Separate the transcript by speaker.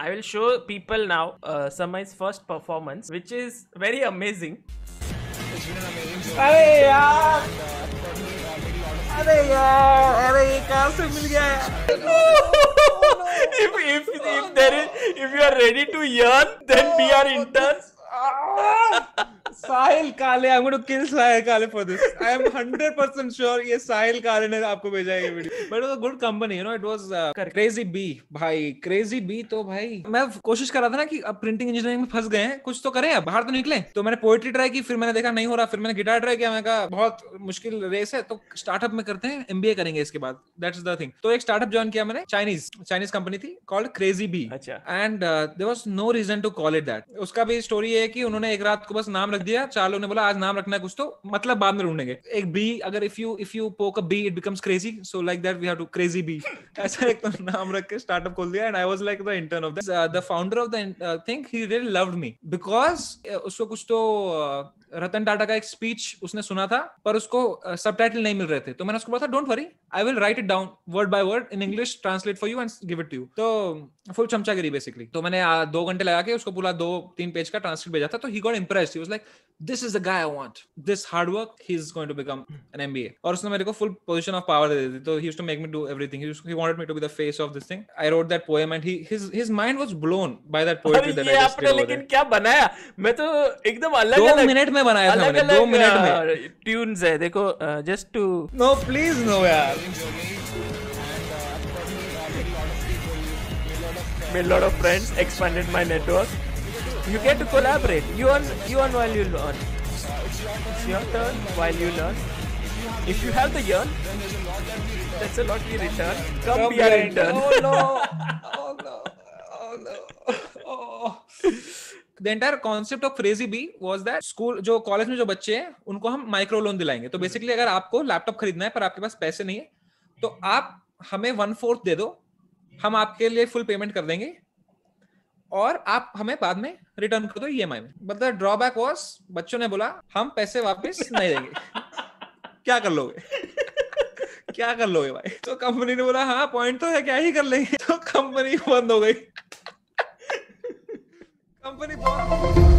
Speaker 1: I will show people now Samay's first performance, which is very amazing.
Speaker 2: It's been an amazing show.
Speaker 1: अरे यार, अरे यार, अरे ये कहाँ से मिल गया यार? If you are ready to yearn, then be our intern.
Speaker 2: Sahil Kale, I'm going to kill Sahil Kale for this. I am 100% sure ये Sahil Kale ने आपको भेजा है ये video. But it was a good company, you know. It was Crazy B, भाई. Crazy B तो भाई मैं कोशिश कर रहा था ना कि अब प्रिंटिंग इंजीनियरिंग में फंस गए हैं, कुछ तो करें, अब बाहर तो निकले. तो मैंने पोएट्री ट्राई की, फिर मैंने देखा नहीं हो रहा, फिर मैंने गिटार ट्राई किया. मैंने कहा बहुत मुश्किल रेस है, तो स्टार्टअप में करते हैं, एमबीए करेंगे इसके बाद. That's the thing. तो एक स्टार्टअप ज्वाइन किया मैंने, चाइनीज कंपनी थी, कॉल्ड क्रेजी बी.
Speaker 1: अच्छा.
Speaker 2: And there was no reason to call it that. उसका भी स्टोरी है कि उन्होंने एक रात को बस नाम रख दिया. 4 लोगों ने बोला आज नाम रखना है कुछ, तो मतलब बाद में ढूंढेंगे. एक बी, अगर if you poke a bee it becomes crazy, so like that we have to crazy bee. ऐसा एक तो नाम रख के स्टार्टअप खोल दिया. And I was like the intern of the founder of the thing. He really loved me because उसको कुछ तो रतन टाटा का एक स्पीच उसने सुना था, पर उसको सबटाइटल नहीं मिल रहे थे. तो मैंने उसको बोला था don't worry, I will write it down word by word in English, translate for you and give it to you. तो फुल चमचागिरी बेसिकली. तो मैंने 2 घंटे लगा के उसको पूरा 2-3 पेज का ट्रांसलेट भेजा था. तो he got impressed. He was like this is the guy I want, this hard work, he is going to become an MBA. और उसने मेरे को फुल पोजीशन ऑफ पावर दे दी. तो he used to make me do everything. He wanted me to be the face of this thing. I wrote that poem and his mind was blown by that poetry that I just did.
Speaker 1: लेकिन क्या बनाया, मैं तो एकदम अलग
Speaker 2: 2 minute में बनाया था मैंने. 2 मिनट में
Speaker 1: ट्यून्स है देखो. Just to
Speaker 2: know please no यार.
Speaker 1: made a lot of friends, expanded my network. You get to collaborate. You earn while you learn. It's your turn while you learn. If you have the yearn, that's a lot we return. Come be our intern.
Speaker 2: Oh no! Oh no! Oh no! Oh. The entire concept of Crazy Bee was that school, जो college में जो बच्चे हैं उनको हम micro loan दिलाएंगे. तो basically अगर आपको लैपटॉप खरीदना है पर आपके पास पैसे नहीं है, तो आप हमें 1/4 दे दो, हम आपके लिए फुल पेमेंट कर देंगे और आप हमें बाद में रिटर्न कर दो ईएमआई में. बट द ड्रॉबैक वाज, बच्चों ने बोला हम पैसे वापस नहीं देंगे. क्या कर लोगे? क्या कर लोगे भाई? तो कंपनी ने बोला हाँ पॉइंट तो है, क्या ही कर लेंगे. तो कंपनी बंद हो गई. कंपनी